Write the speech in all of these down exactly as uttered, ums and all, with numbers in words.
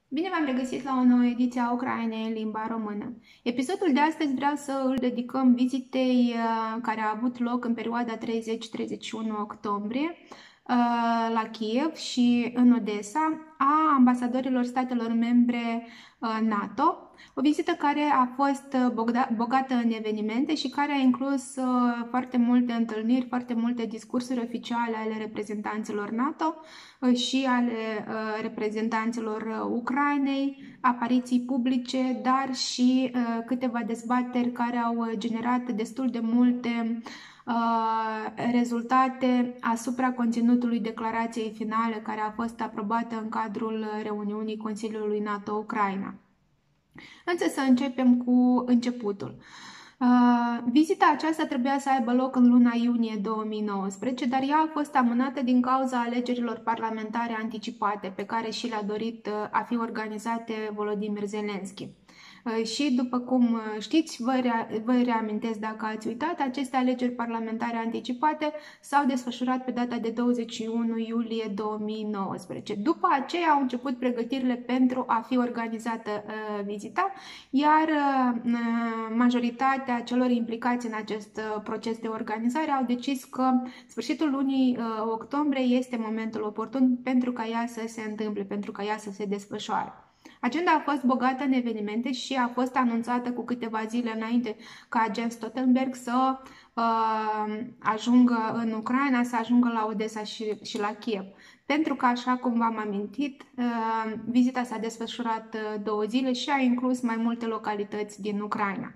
Bine v-am regăsit la o nouă ediție a Ucrainei în limba română. Episodul de astăzi vreau să îl dedicăm vizitei uh, care a avut loc în perioada treizeci treizeci și unu octombrie uh, la Kiev și în Odessa a ambasadorilor statelor membre uh, NATO. O vizită care a fost bogată în evenimente și care a inclus uh, foarte multe întâlniri, foarte multe discursuri oficiale ale reprezentanților NATO uh, și ale uh, reprezentanților uh, Ucrainei, apariții publice, dar și uh, câteva dezbateri care au generat destul de multe uh, rezultate asupra conținutului declarației finale care a fost aprobată în cadrul reuniunii Consiliului NATO-Ucraina. Însă să începem cu începutul. Uh, vizita aceasta trebuia să aibă loc în luna iunie două mii nouăsprezece, dar ea a fost amânată din cauza alegerilor parlamentare anticipate, pe care și le-a dorit uh, a fi organizate Volodymyr Zelensky. Și după cum știți, vă, rea vă reamintesc dacă ați uitat, aceste alegeri parlamentare anticipate s-au desfășurat pe data de douăzeci și unu iulie două mii nouăsprezece. După aceea au început pregătirile pentru a fi organizată uh, vizita, iar uh, majoritatea celor implicați în acest uh, proces de organizare au decis că sfârșitul lunii uh, octombrie este momentul oportun pentru ca ea să se întâmple, pentru ca ea să se desfășoare. Agenda a fost bogată în evenimente și a fost anunțată cu câteva zile înainte ca Jens Stoltenberg să uh, ajungă în Ucraina, să ajungă la Odessa și, și la Kiev. Pentru că, așa cum v-am amintit, uh, vizita s-a desfășurat uh, două zile și a inclus mai multe localități din Ucraina.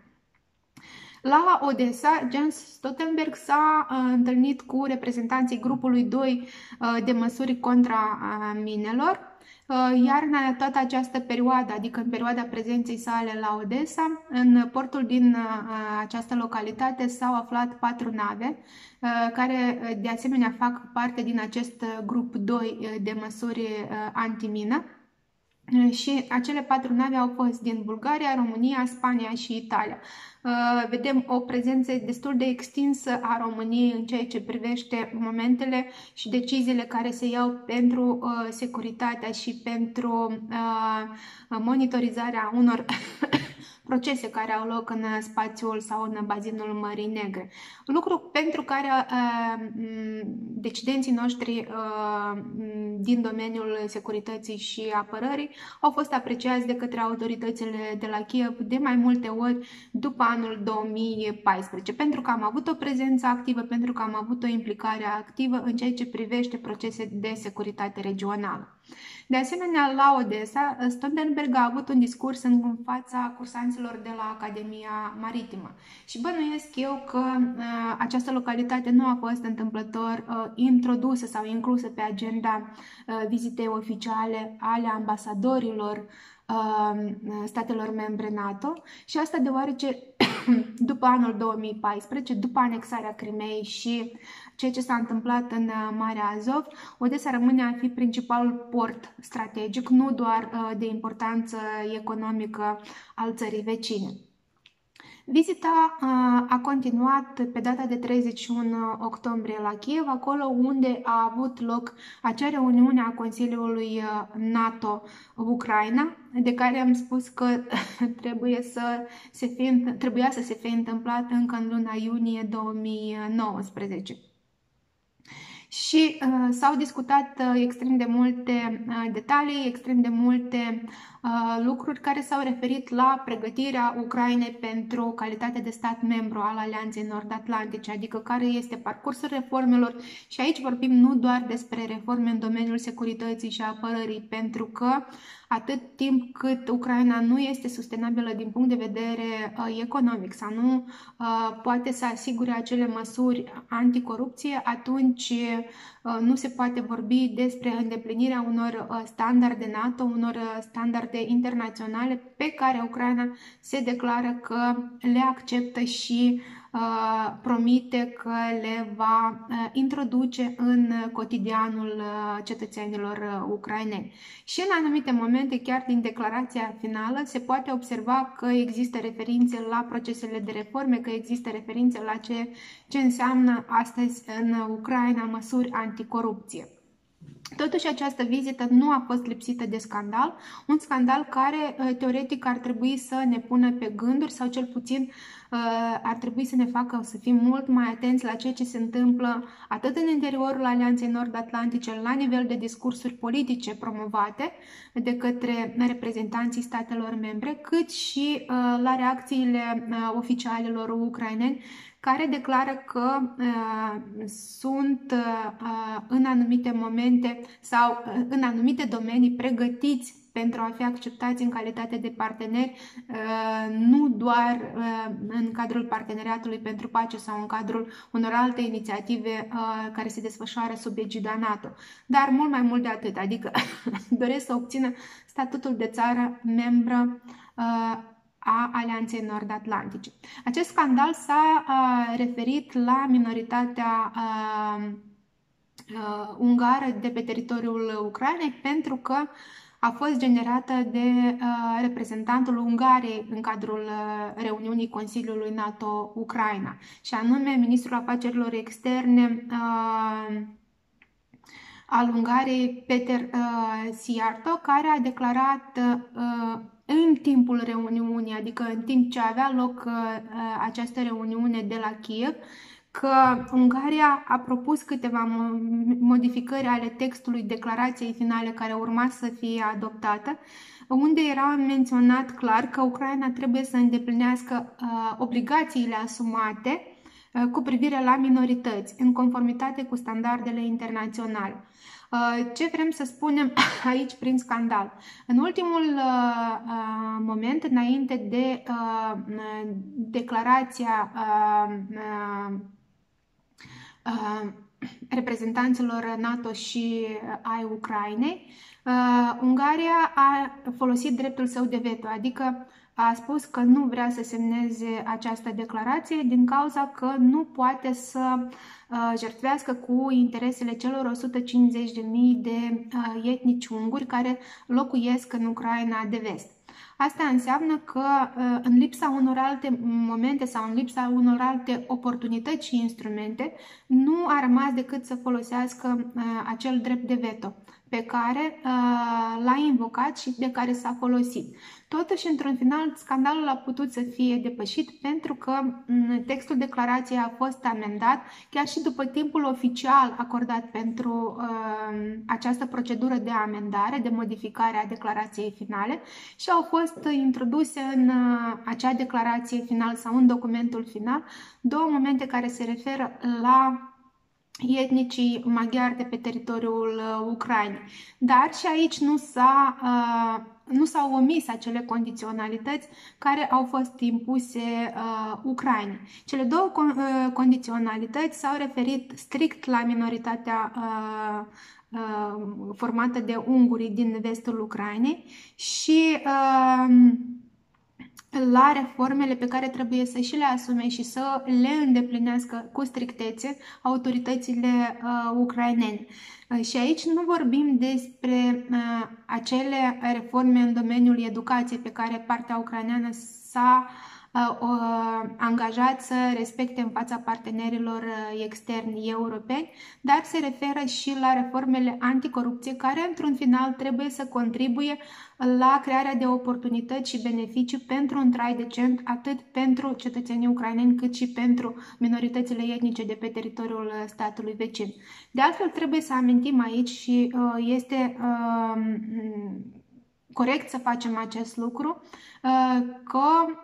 La Odessa, Jens Stoltenberg s-a uh, întâlnit cu reprezentanții grupului doi uh, de măsuri contra uh, minelor, iar în toată această perioadă, adică în perioada prezenței sale la Odessa, în portul din această localitate s-au aflat patru nave care de asemenea fac parte din acest grup doi de măsuri antimină. Și acele patru nave au fost din Bulgaria, România, Spania și Italia. Vedem o prezență destul de extinsă a României în ceea ce privește momentele și deciziile care se iau pentru securitatea și pentru monitorizarea unor procese care au loc în spațiul sau în bazinul Mării Negre. Lucru pentru care uh, decidenții noștri uh, din domeniul securității și apărării au fost apreciați de către autoritățile de la Kiev de mai multe ori după anul două mii paisprezece, pentru că am avut o prezență activă, pentru că am avut o implicare activă în ceea ce privește procese de securitate regională. De asemenea, la Odessa, Stoltenberg a avut un discurs în fața cursanților de la Academia Maritimă și bănuiesc eu că uh, această localitate nu a fost întâmplător uh, introdusă sau inclusă pe agenda uh, vizitei oficiale ale ambasadorilor uh, statelor membre NATO și asta deoarece după anul două mii paisprezece, după anexarea Crimeei și ceea ce s-a întâmplat în Marea Azov, Odessa rămâne a fi principalul port strategic, nu doar de importanță economică al țării vecine. Vizita a continuat pe data de treizeci și unu octombrie la Kiev, acolo unde a avut loc acea reuniune a Consiliului NATO-Ucraina, de care am spus că trebuie să se fie, trebuia să se fie întâmplat încă în luna iunie două mii nouăsprezece. Și uh, s-au discutat uh, extrem de multe uh, detalii, extrem de multe uh, lucruri care s-au referit la pregătirea Ucrainei pentru calitate de stat membru al Alianței Nord-Atlantice, adică care este parcursul reformelor și aici vorbim nu doar despre reforme în domeniul securității și apărării, pentru că atât timp cât Ucraina nu este sustenabilă din punct de vedere uh, economic sau nu uh, poate să asigure acele măsuri anticorupție, atunci uh, nu se poate vorbi despre îndeplinirea unor uh, standarde NATO, unor uh, standarde internaționale pe care Ucraina se declară că le acceptă și Uh, promite că le va uh, introduce în cotidianul uh, cetățenilor uh, ucraineni. Și în anumite momente, chiar din declarația finală, se poate observa că există referințe la procesele de reforme, că există referințe la ce, ce înseamnă astăzi în Ucraina măsuri anticorupție. Totuși, această vizită nu a fost lipsită de scandal, un scandal care, teoretic, ar trebui să ne pună pe gânduri sau cel puțin ar trebui să ne facă să fim mult mai atenți la ceea ce se întâmplă atât în interiorul Alianței Nord-Atlantice, la nivel de discursuri politice promovate de către reprezentanții statelor membre, cât și la reacțiile oficialilor ucraineni, care declară că uh, sunt uh, în anumite momente sau uh, în anumite domenii pregătiți pentru a fi acceptați în calitate de parteneri, uh, nu doar uh, în cadrul Parteneriatului pentru Pace sau în cadrul unor alte inițiative uh, care se desfășoară sub egida NATO, dar mult mai mult de atât, adică doresc să obțină statutul de țară membră uh, a Alianței Nord-Atlantice. Acest scandal s-a referit la minoritatea uh, uh, ungară de pe teritoriul Ucrainei pentru că a fost generată de uh, reprezentantul Ungariei în cadrul uh, reuniunii Consiliului NATO-Ucraina, și anume ministrul afacerilor externe uh, al Ungariei, Peter uh, Szijjártó, care a declarat uh, în timpul reuniunii, adică în timp ce avea loc uh, această reuniune de la Kiev, că Ungaria a propus câteva modificări ale textului declarației finale care urma să fie adoptată, unde era menționat clar că Ucraina trebuie să îndeplinească uh, obligațiile asumate uh, cu privire la minorități, în conformitate cu standardele internaționale. Ce vrem să spunem aici prin scandal? În ultimul uh, moment, înainte de uh, declarația uh, uh, reprezentanților NATO și ai Ucrainei, uh, Ungaria a folosit dreptul său de veto, adică a spus că nu vrea să semneze această declarație din cauza că nu poate să uh, jertfească cu interesele celor o sută cincizeci de mii de uh, etnici unguri care locuiesc în Ucraina de vest. Asta înseamnă că uh, în lipsa unor alte momente sau în lipsa unor alte oportunități și instrumente, nu a rămas decât să folosească uh, acel drept de veto pe care uh, l-a invocat și de care s-a folosit. Totuși, într-un final, scandalul a putut să fie depășit pentru că textul declarației a fost amendat, chiar și după timpul oficial acordat pentru uh, această procedură de amendare, de modificare a declarației finale, și au fost introduse în uh, acea declarație finală sau în documentul final două momente care se referă la etnicii maghiari de pe teritoriul uh, Ucrainei. Dar și aici nu s-a uh, nu s-au omis acele condiționalități care au fost impuse uh, Ucrainei. Cele două con uh, condiționalități s-au referit strict la minoritatea uh, uh, formată de ungurii din vestul Ucrainei și uh, la reformele pe care trebuie să și le asume și să le îndeplinească cu strictețe autoritățile uh, ucrainene. Uh, și aici nu vorbim despre uh, acele reforme în domeniul educației pe care partea ucraineană s-a uh, angajat să respecte în fața partenerilor uh, externi europeni, dar se referă și la reformele anticorupție care, într-un final, trebuie să contribuie la crearea de oportunități și beneficii pentru un trai decent, atât pentru cetățenii ucraineni, cât și pentru minoritățile etnice de pe teritoriul statului vecin. De altfel, trebuie să amintim aici și uh, este uh, corect să facem acest lucru, că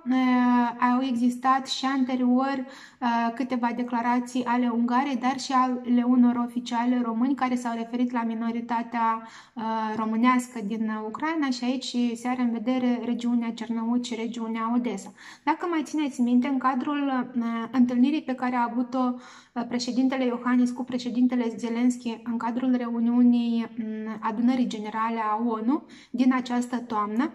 au existat și anterior câteva declarații ale Ungariei, dar și ale unor oficiali români care s-au referit la minoritatea românească din Ucraina și aici se are în vedere regiunea Cernăuți și regiunea Odessa. Dacă mai țineți minte, în cadrul întâlnirii pe care a avut-o președintele Iohannis cu președintele Zelensky în cadrul reuniunii adunării generale a ONU din această toamnă,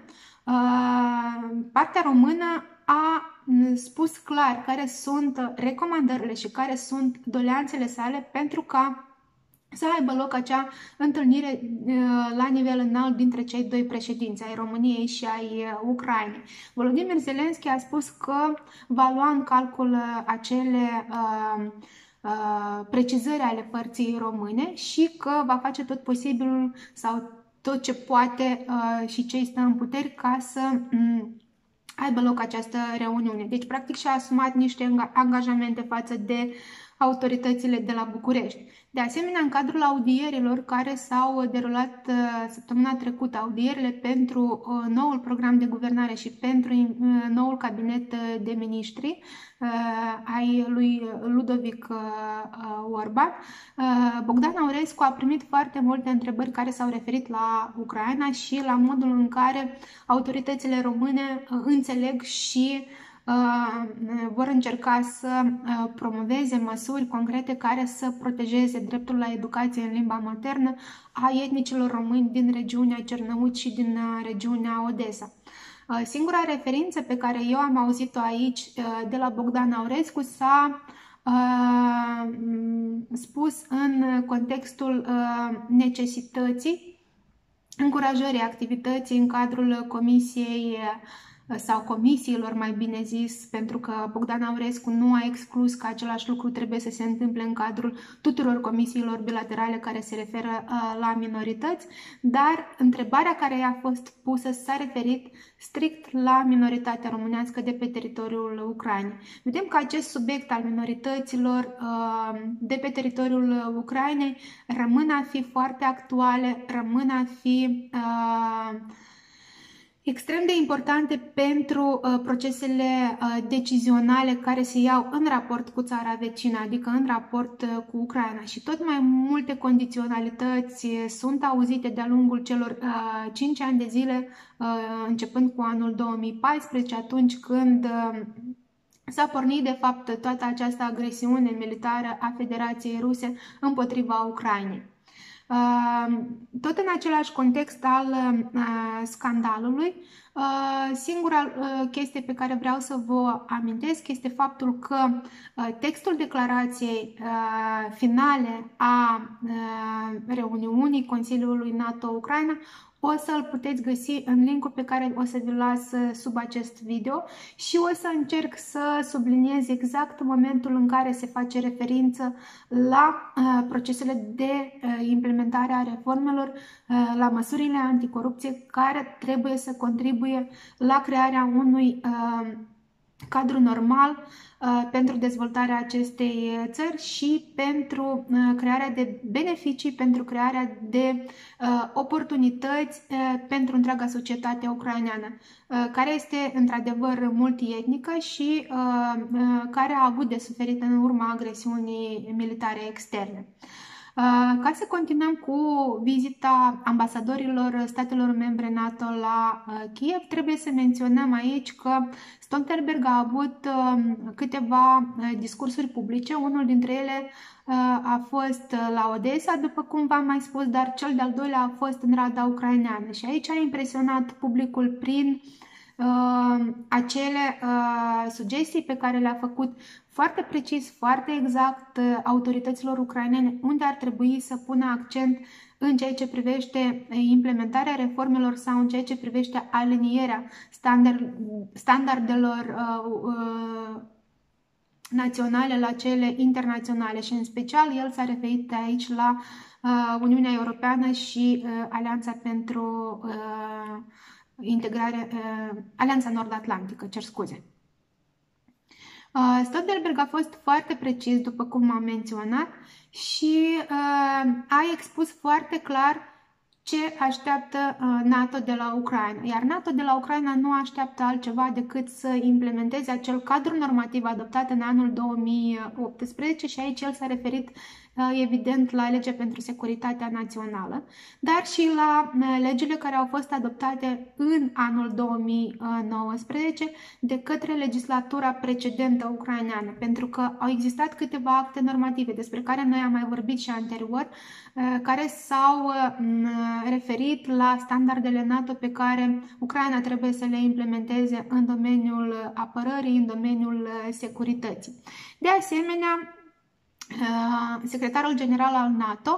partea română a spus clar care sunt recomandările și care sunt doleanțele sale pentru ca să aibă loc acea întâlnire la nivel înalt dintre cei doi președinți, ai României și ai Ucrainei. Volodymyr Zelensky a spus că va lua în calcul acele uh, precizări ale părții române și că va face tot posibilul sau tot ce poate și ce îi stă în puteri ca să aibă loc această reuniune. Deci, practic, și-a asumat niște angajamente față de autoritățile de la București. De asemenea, în cadrul audierilor care s-au derulat săptămâna trecută, audierile pentru noul program de guvernare și pentru noul cabinet de miniștri ai lui Ludovic Orban, Bogdan Aurescu a primit foarte multe întrebări care s-au referit la Ucraina și la modul în care autoritățile române înțeleg și vor încerca să promoveze măsuri concrete care să protejeze dreptul la educație în limba maternă a etnicilor români din regiunea Cernăuți și din regiunea Odessa. Singura referință pe care eu am auzit-o aici de la Bogdan Aurescu s-a spus în contextul necesității încurajării activității în cadrul Comisiei sau comisiilor, mai bine zis, pentru că Bogdan Aurescu nu a exclus că același lucru trebuie să se întâmple în cadrul tuturor comisiilor bilaterale care se referă uh, la minorități, dar întrebarea care i-a fost pusă s-a referit strict la minoritatea românească de pe teritoriul Ucrainei. Vedem că acest subiect al minorităților uh, de pe teritoriul Ucrainei rămân a fi foarte actuale, rămân a fi uh, extrem de importante pentru uh, procesele uh, decizionale care se iau în raport cu țara vecină, adică în raport uh, cu Ucraina. Și tot mai multe condiționalități uh, sunt auzite de-a lungul celor uh, cinci ani de zile, uh, începând cu anul două mii paisprezece, atunci când uh, s-a pornit de fapt toată această agresiune militară a Federației Ruse împotriva Ucrainei. Tot în același context al scandalului, singura chestie pe care vreau să vă amintesc este faptul că textul declarației finale a reuniunii Consiliului NATO-Ucraina o să-l puteți găsi în linkul pe care o să vi-l las sub acest video și o să încerc să subliniez exact momentul în care se face referință la uh, procesele de uh, implementare a reformelor, uh, la măsurile anticorupție care trebuie să contribuie la crearea unui uh, cadru normal uh, pentru dezvoltarea acestei țări și pentru uh, crearea de beneficii, pentru crearea de uh, oportunități uh, pentru întreaga societate ucraineană, uh, care este într-adevăr multietnică și uh, uh, care a avut de suferit în urma agresiunii militare externe. Ca să continuăm cu vizita ambasadorilor statelor membre NATO la Kiev, trebuie să menționăm aici că Stoltenberg a avut câteva discursuri publice, unul dintre ele a fost la Odessa, după cum v-am mai spus, dar cel de-al doilea a fost în Rada Ucraineană și aici a impresionat publicul prin Uh, acele uh, sugestii pe care le-a făcut foarte precis, foarte exact uh, autorităților ucrainene unde ar trebui să pună accent în ceea ce privește implementarea reformelor sau în ceea ce privește alinierea standard, standardelor uh, uh, naționale la cele internaționale și în special el s-a referit aici la uh, Uniunea Europeană și uh, Alianța pentru uh, integrare, uh, Alianța Nord-Atlantică, cer scuze. Uh, Stoltenberg a fost foarte precis, după cum am menționat, și uh, a expus foarte clar ce așteaptă uh, NATO de la Ucraina. Iar NATO de la Ucraina nu așteaptă altceva decât să implementeze acel cadru normativ adoptat în anul două mii optsprezece și aici el s-a referit evident la legea pentru securitatea națională, dar și la legile care au fost adoptate în anul două mii nouăsprezece de către legislatura precedentă ucraineană, pentru că au existat câteva acte normative despre care noi am mai vorbit și anterior, care s-au referit la standardele NATO pe care Ucraina trebuie să le implementeze în domeniul apărării, în domeniul securității. De asemenea, secretarul general al NATO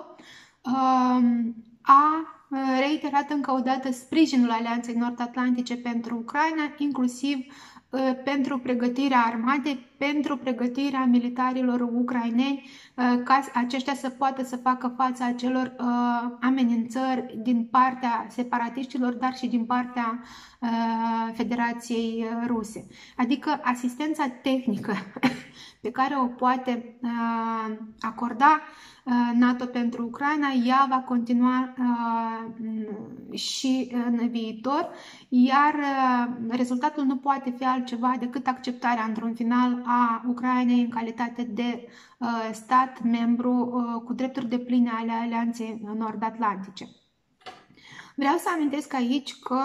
a reiterat încă o dată sprijinul Alianței Nord-Atlantice pentru Ucraina, inclusiv pentru pregătirea armatei, pentru pregătirea militarilor ucraineni, ca aceștia să poată să facă față acelor amenințări din partea separatiștilor, dar și din partea Federației Ruse. Adică asistența tehnică pe care o poate acorda NATO pentru Ucraina, ea va continua și în viitor, iar rezultatul nu poate fi altceva decât acceptarea într-un final a Ucrainei în calitate de stat membru cu drepturi depline ale Alianței Nord-Atlantice. Vreau să amintesc aici că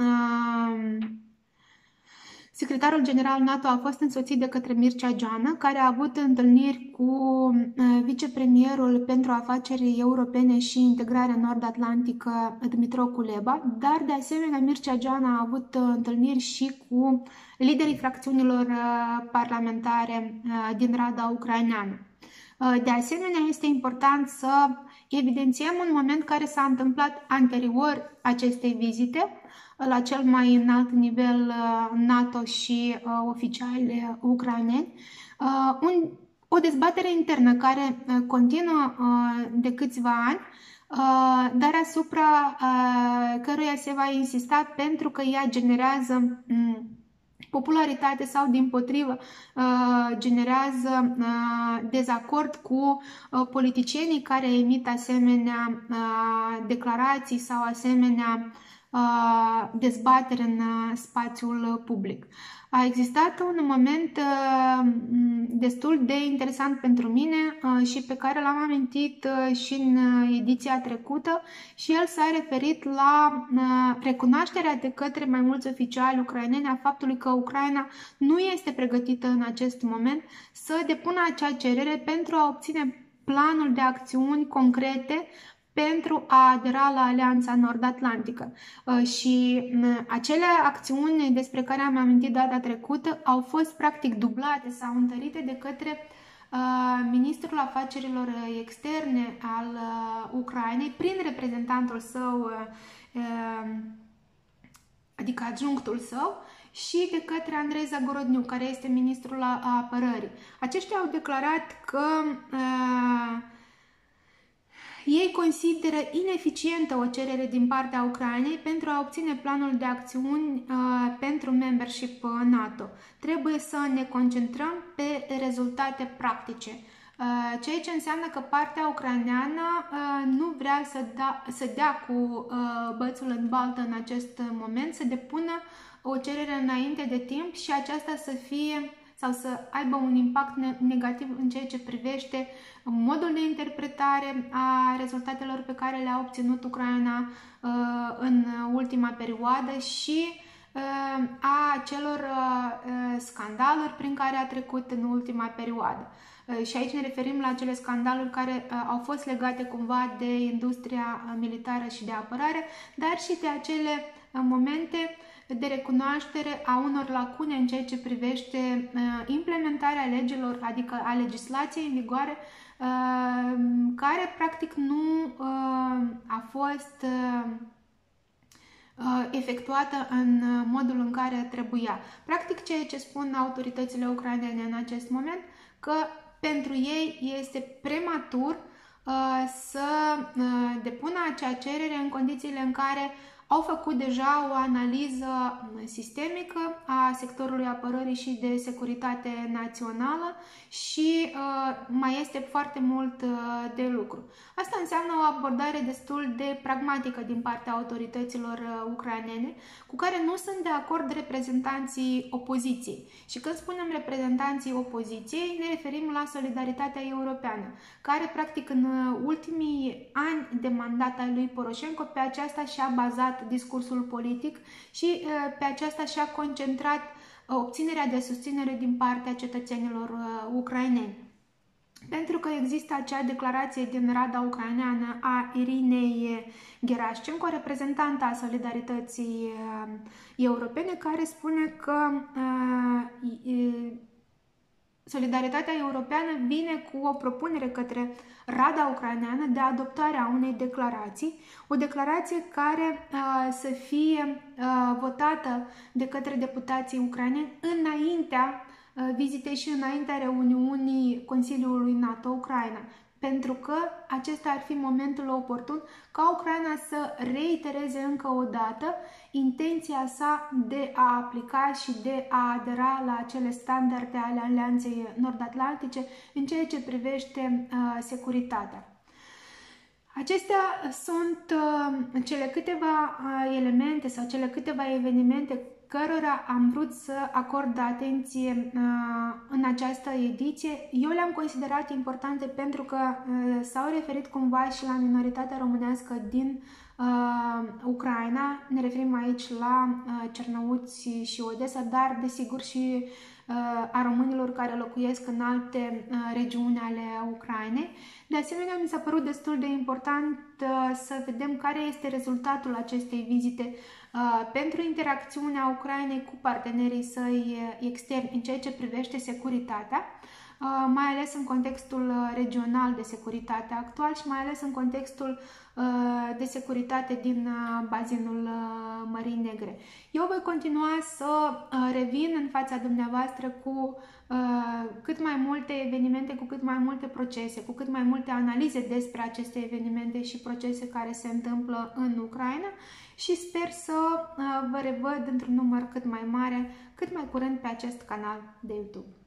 secretarul general NATO a fost însoțit de către Mircea Geană, care a avut întâlniri cu vicepremierul pentru afaceri europene și integrarea nord-atlantică Dmytro Kuleba, dar de asemenea Mircea Geană a avut întâlniri și cu liderii fracțiunilor parlamentare din Rada ucraineană. De asemenea, este important să evidențiem un moment care s-a întâmplat anterior acestei vizite, la cel mai înalt nivel NATO și uh, oficiali ucraineni, uh, un, o dezbatere internă care uh, continuă uh, de câțiva ani, uh, dar asupra uh, căruia se va insista pentru că ea generează um, popularitate sau, dimpotrivă, uh, generează uh, dezacord cu uh, politicienii care emit asemenea uh, declarații sau asemenea dezbatere în spațiul public. A existat un moment destul de interesant pentru mine și pe care l-am amintit și în ediția trecută și el s-a referit la recunoașterea de către mai mulți oficiali ucraineni a faptului că Ucraina nu este pregătită în acest moment să depună acea cerere pentru a obține planul de acțiuni concrete pentru a adera la Alianța Nord-Atlantică. Și acele acțiuni despre care am amintit data trecută au fost practic dublate sau întărite de către ministrul afacerilor externe al Ucrainei prin reprezentantul său, adică adjunctul său, și de către Andrei Zagorodniu, care este ministrul apărării. Aceștia au declarat că uh, ei consideră ineficientă o cerere din partea Ucrainei pentru a obține planul de acțiuni uh, pentru membership NATO. Trebuie să ne concentrăm pe rezultate practice, uh, ceea ce înseamnă că partea ucraineană uh, nu vrea să, da, să dea cu uh, bățul în baltă în acest moment, să depună o cerere înainte de timp și aceasta să fie sau să aibă un impact negativ în ceea ce privește modul de interpretare a rezultatelor pe care le-a obținut Ucraina uh, în ultima perioadă și uh, a celor uh, scandaluri prin care a trecut în ultima perioadă. Uh, și aici ne referim la acele scandaluri care uh, au fost legate cumva de industria militară și de apărare, dar și de acele uh, momente de recunoaștere a unor lacune în ceea ce privește uh, implementarea legilor, adică a legislației în vigoare, uh, care practic nu uh, a fost uh, efectuată în modul în care trebuia. Practic ceea ce spun autoritățile ucrainene în acest moment, că pentru ei este prematur uh, să uh, depună acea cerere în condițiile în care au făcut deja o analiză sistemică a sectorului apărării și de securitate națională și uh, mai este foarte mult uh, de lucru. Asta înseamnă o abordare destul de pragmatică din partea autorităților uh, ucrainene, cu care nu sunt de acord reprezentanții opoziției. Și când spunem reprezentanții opoziției, ne referim la solidaritatea europeană, care practic în ultimii ani de mandat al lui Poroșenko pe aceasta și-a bazat discursul politic și pe aceasta și-a concentrat obținerea de susținere din partea cetățenilor ucraineni. Pentru că există acea declarație din Rada ucraineană a Irinei Gerașcenko, reprezentanta a solidarității europene, care spune că Solidaritatea Europeană vine cu o propunere către Rada Ucraineană de adoptarea unei declarații, o declarație care uh, să fie uh, votată de către deputații ucraineni înaintea uh, vizitei și înaintea reuniunii Consiliului NATO-Ucraina, pentru că acesta ar fi momentul oportun ca Ucraina să reitereze încă o dată intenția sa de a aplica și de a adera la acele standarde ale Alianței Nord-Atlantice în ceea ce privește uh, securitatea. Acestea sunt uh, cele câteva uh, elemente sau cele câteva evenimente cărora am vrut să acord atenție uh, în această ediție. Eu le-am considerat importante pentru că uh, s-au referit cumva și la minoritatea românească din uh, Ucraina. Ne referim aici la uh, cernăuți și Odessa, dar desigur și uh, a românilor care locuiesc în alte uh, regiuni ale Ucrainei. De asemenea, mi s-a părut destul de important uh, să vedem care este rezultatul acestei vizite uh, pentru interacțiunea Ucrainei cu partenerii săi externi în ceea ce privește securitatea, uh, mai ales în contextul regional de securitate actual și mai ales în contextul uh, de securitate din uh, bazinul uh, Mării Negre. Eu voi continua să uh, revin în fața dumneavoastră cu uh, cât mai multe evenimente, cu cât mai multe procese, cu cât mai multe analize despre aceste evenimente și procese care se întâmplă în Ucraina și sper să uh, vă revăd într-un număr cât mai mare, cât mai curând pe acest canal de YouTube.